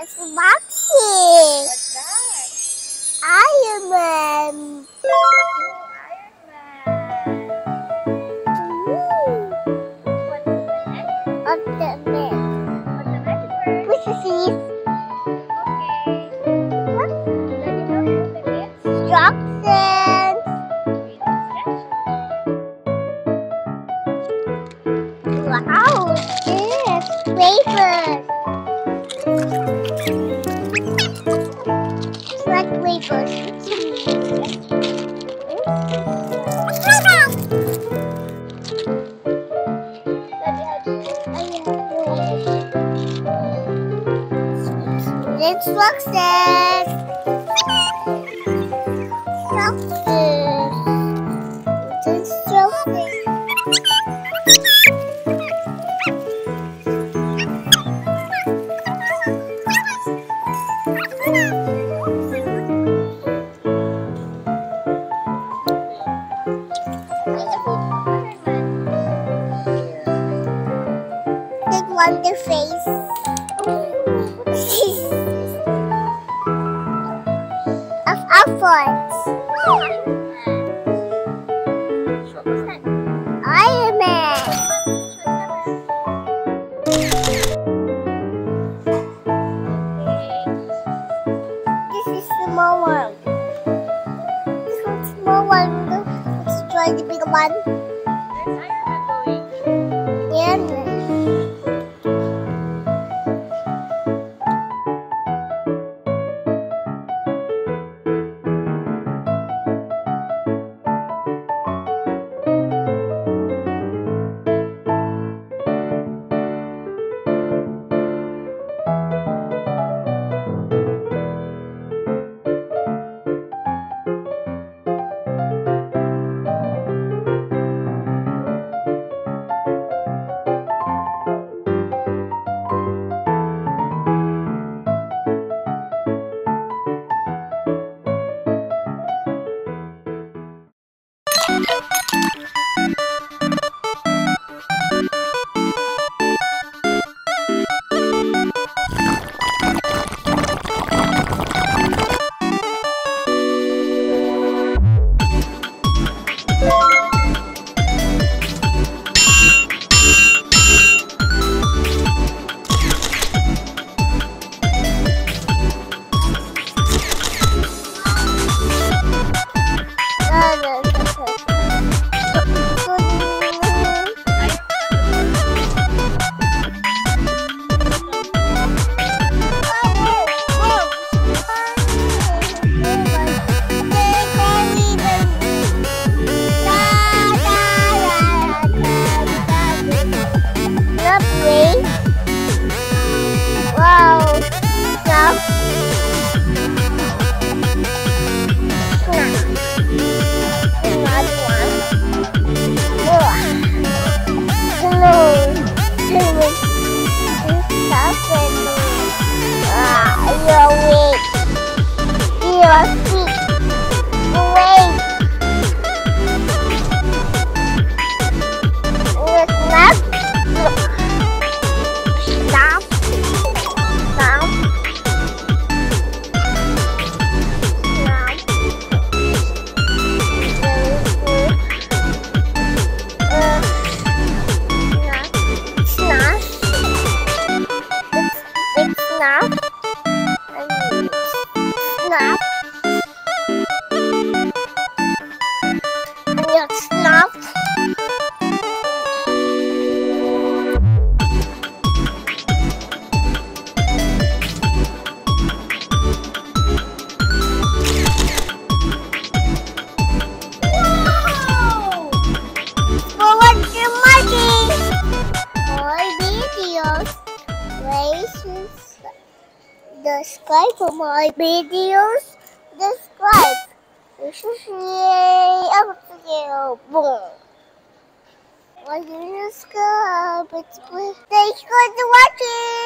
What's the boxing? What's that? Iron Man. Oh, Iron Man. What's the next? What's the next? What's the next word? What's the seed? Okay. What? Then you know you open it? Instructions. Read instructions. Wow, this wafers. It's like wafers. Instructions. Take Wonder Face. Of alphabets. Iron Man. This is small one. This one's small one. Let's try the big one. Where's Iron Man going? Yeah. Wow. Stop. Another one. You're weak. You're sick. Wait. Stop. Stop. Stop. Snap. Snap. And you snap. Wow! Forward to Marty. More videos. Subscribe for my videos. Subscribe. This is the video. Boom. Why you subscribe? Thanks for watching.